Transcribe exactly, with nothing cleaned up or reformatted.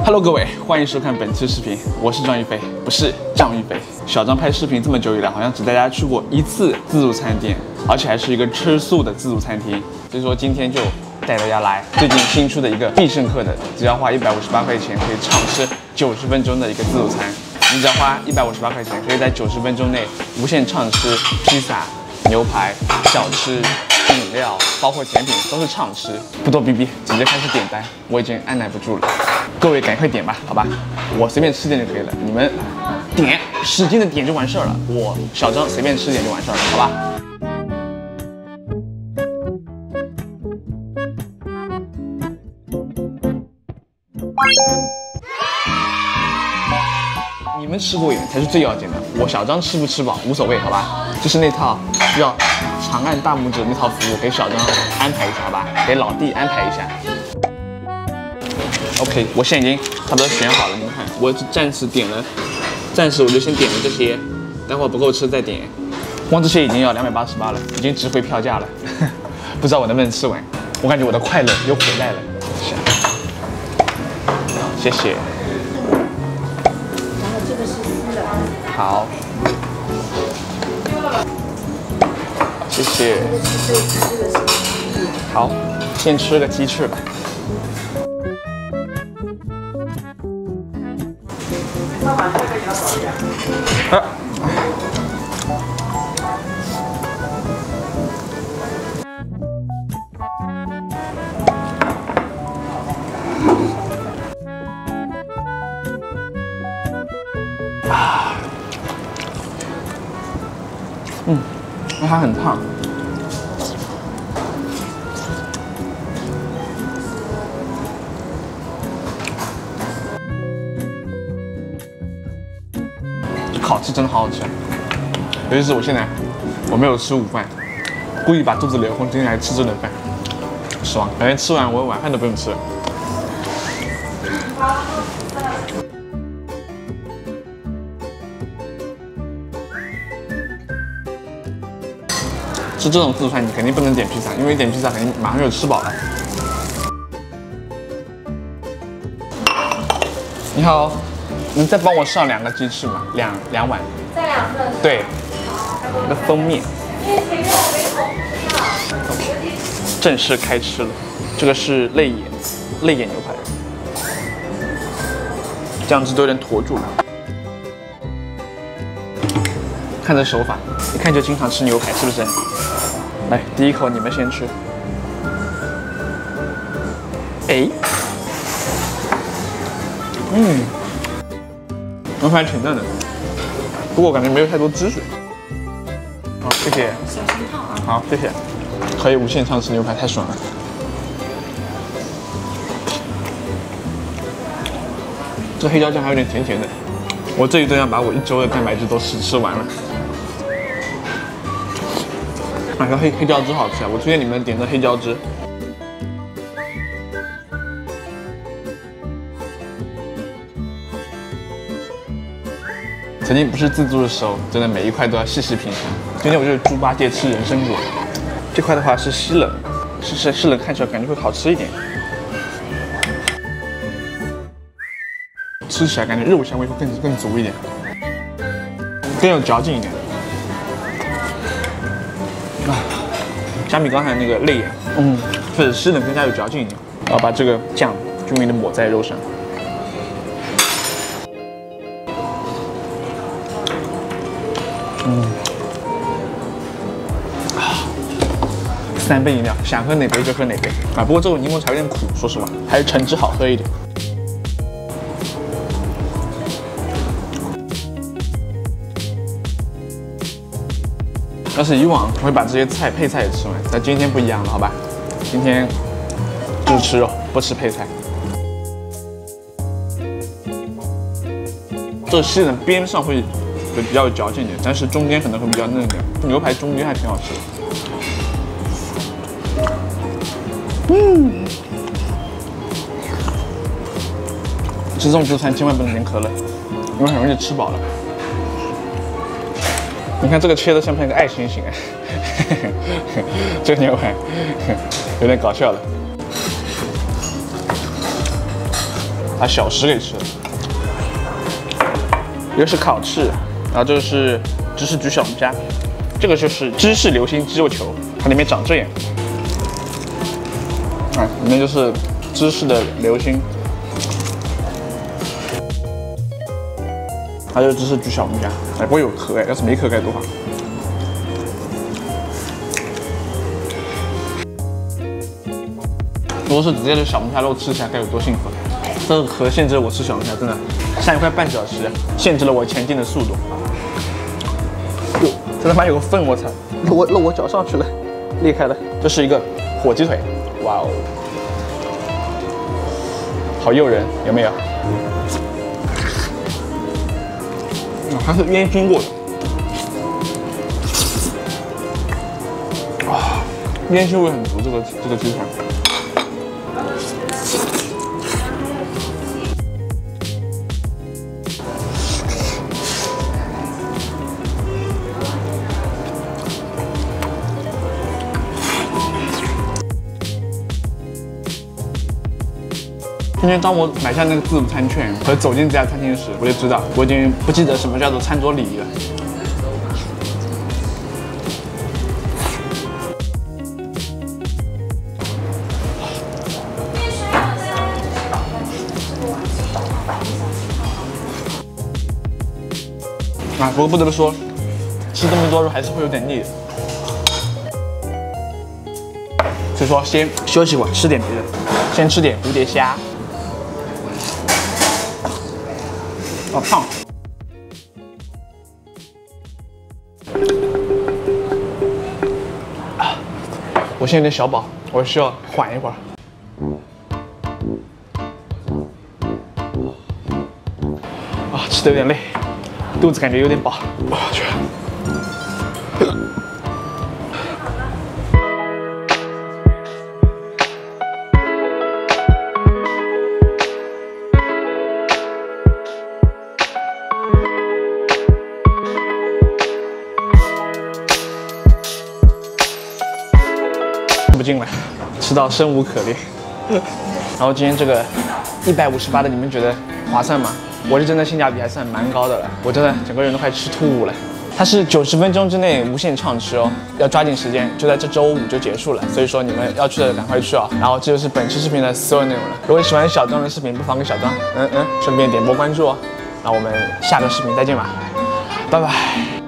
Hello， 各位，欢迎收看本期视频，我是张玉飞，不是张玉飞。小张拍视频这么久以来，好像只带大家去过一次自助餐店，而且还是一个吃素的自助餐厅。所以说今天就带大家来最近新出的一个必胜客的，只要花一百五十八块钱可以畅吃九十分钟的一个自助餐。你只要花一百五十八块钱，可以在九十分钟内无限畅吃披萨、牛排、小吃、饮料，包括甜品都是畅吃。不多逼逼，直接开始点单，我已经按耐不住了。各位赶快点吧，好吧，我随便吃点就可以了，你们点使劲的点就完事儿了。我小张随便吃点就完事儿了，好吧。你们吃过瘾才是最要紧的，我小张吃不吃饱无所谓，好吧？就是那套需要长按大拇指那套服务，给小张安排一下，好吧？给老弟安排一下。OK， 我现在已经差不多选好了，你们看，我暂时点了，暂时我就先点了这些，待会儿不够吃再点。光这些已经要两百八十八了，已经值回票价了，不知道我能不能吃完。我感觉我的快乐又回来了。谢谢。 然后这个是丝的。 好。谢谢。 这个是对这个是。 好，先吃个鸡翅吧。啊。啊，嗯，那它很烫。烤翅真的好好吃，尤其是我现在我没有吃午饭，故意把肚子留空，今天来吃这顿饭，爽！感觉吃完我晚饭都不用吃了。吃这种自助餐你肯定不能点披萨，因为点披萨肯定马上就吃饱了。你好。能再帮我上两个鸡翅吗？两两碗。再两份。对。那封面。OK， 正式开吃了。这个是肋眼，肋眼牛排。酱汁都有点坨住了。看这手法，一看就经常吃牛排，是不是？来，第一口你们先吃。哎。嗯。牛排挺嫩的，不过我感觉没有太多汁水。好，谢谢。小心烫啊！好，谢谢。可以无限畅吃牛排，太爽了。这黑椒酱还有点甜甜的，我这一顿要把我一周的蛋白质都吃吃完了。买个黑黑椒汁好吃啊！我推荐你们点的黑椒汁。曾经不是自助的时候，真的每一块都要细细品尝。今天我就是猪八戒吃人参果，这块的话是西冷，是是西冷，看起来感觉会好吃一点，吃起来感觉肉香味会更更足一点，更有嚼劲一点。啊，相比刚才那个肋眼，嗯，确实西冷更加有嚼劲一点。然后把这个酱均匀的抹在肉上。嗯，啊，三杯饮料，想喝哪杯就喝哪杯啊！不过这种柠檬茶有点苦，说实话，还是橙汁好喝一点。要是以往我会把这些菜配菜也吃完，但今天不一样了，好吧？今天只吃肉，不吃配菜。这西冷边上会。就比较有嚼劲一点，但是中间可能会比较嫩一点。牛排中间还挺好吃的。嗯，吃这种自助餐千万不能点可乐，因为很容易吃饱了。你看这个切的像不像一个爱心形啊？这个牛排有点搞笑了。 把小食给吃了。一个是烤翅，然后这个是芝士焗小龙虾，这个就是芝士流心鸡肉球，它里面长这样。啊，里面就是芝士的流心。 还有芝士焗小龙虾，哎，不过有壳哎，要是没壳该多好。如果是直接的小龙虾肉吃起来该有多幸福！这个壳限制了我吃小龙虾，真的上一块半小时，限制了我前进的速度。哟，这他妈有个缝，我操，漏我漏我脚上去了，裂开了。这是一个火鸡腿，哇哦，好诱人，有没有？ 它是烟熏过的，啊，烟熏味很足，这个这个鸡腿。今天当我买下那个自助餐券和走进这家餐厅时，我就知道我已经不记得什么叫做餐桌礼仪了。啊，不过不得不说，吃这么多肉还是会有点腻的。所以说，先休息会儿，吃点别的，先吃点蝴蝶虾。 好烫！啊，我现在有点小饱，我需要缓一会儿。啊，吃的有点累，肚子感觉有点饱。我去。 不进来，吃到生无可恋。然后今天这个一百五十八的，你们觉得划算吗？我是真的性价比还算蛮高的了，我真的整个人都快吃吐了。它是九十分钟之内无限畅吃哦，要抓紧时间，就在这周五就结束了。所以说你们要去的赶快去啊！然后这就是本期视频的所有内容了。如果喜欢小张的视频，不妨给小张嗯嗯顺便点波关注哦。那我们下个视频再见吧，拜拜。